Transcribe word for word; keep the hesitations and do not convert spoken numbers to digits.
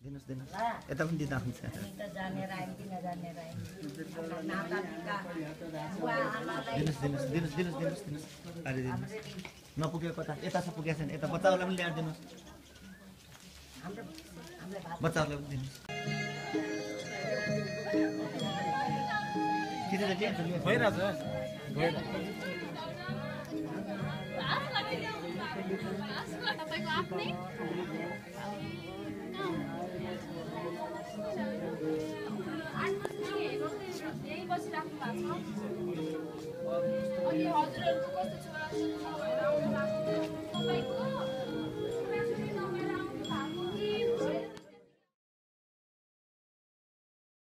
दिनुस् दिनुस् यता पनि दिँदा हुन्छ त जानेर आइम कि नजानेर आइम नाता टिका बुवा आमालाई दिनुस् दिनुस् दिनुस् दिनुस् दिनुस् दिनुस् अरे दिनुस् नपुग्यो कता यता छ पुगेको छैन यता बच्चाहरूलाई पनि ल्याएर दिनुस् हाम्रो हामीलाई भात बच्चाहरूलाई पनि दिनुस् किन चाहिँ के भइरहेछ भइरहेछ तपाईको आफ्नै यही बसिराख्नु भएको छ अनि हजुरहरूको कस्तो छोरा